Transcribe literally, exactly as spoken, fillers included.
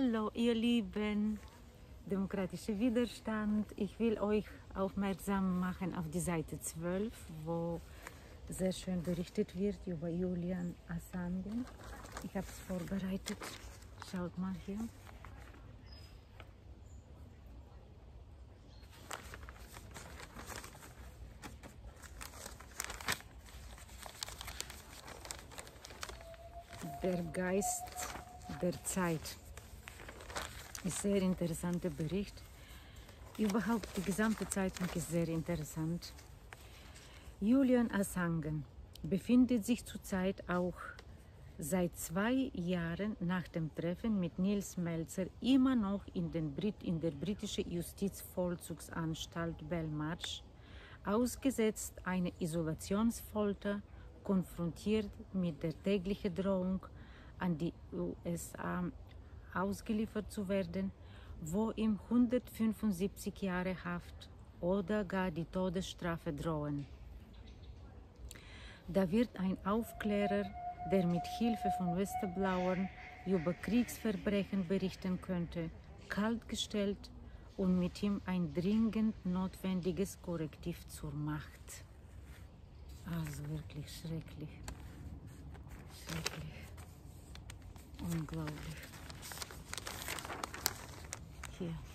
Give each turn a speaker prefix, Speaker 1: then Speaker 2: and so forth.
Speaker 1: Hallo ihr Lieben, demokratischer Widerstand. Ich will euch aufmerksam machen auf die Seite zwölf, wo sehr schön berichtet wird über Julian Assange. Ich habe es vorbereitet. Schaut mal hier. Der Geist der Zeit. Ist sehr interessanter Bericht. Überhaupt die gesamte Zeitung ist sehr interessant. Julian Assange befindet sich zurzeit auch seit zwei Jahren nach dem Treffen mit Nils Melzer immer noch in, den Brit in der britischen Justizvollzugsanstalt Belmarsh, ausgesetzt einer Isolationsfolter, konfrontiert mit der täglichen Drohung, an die U S A ausgeliefert zu werden, wo ihm hundertfünfundsiebzig Jahre Haft oder gar die Todesstrafe drohen. Da wird ein Aufklärer, der mit Hilfe von Whistleblowern über Kriegsverbrechen berichten könnte, kaltgestellt und mit ihm ein dringend notwendiges Korrektiv zur Macht. Also wirklich schrecklich. Schrecklich. Unglaublich. Hier.